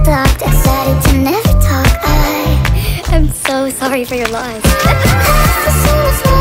blocked, decided to never talk. I'm so sorry for your loss.